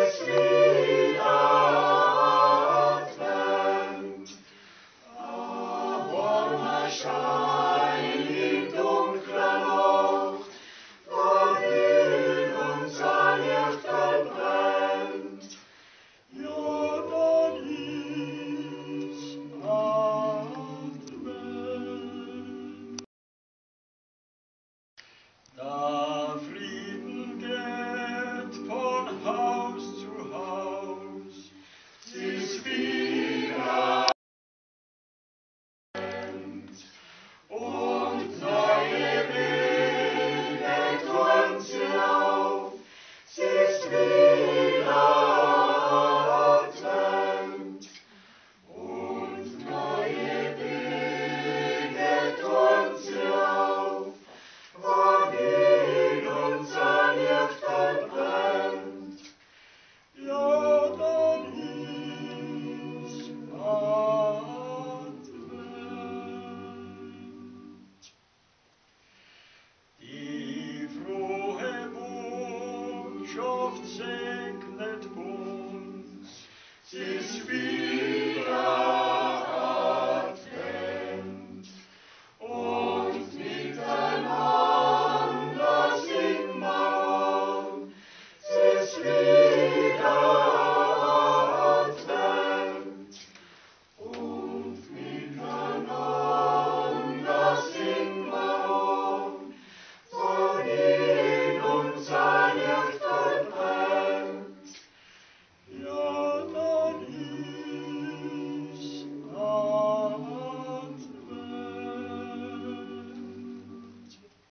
Da Frieden geht von Haus zu Haus, ist wieder und neue Wege tun sie auf, sie ist wieder Advent. Und neue Wege tun sie auf, wohin unser Licht verbrennt. Ja, dann ist Advent. Die frohe Botschaft segnet uns, sie ist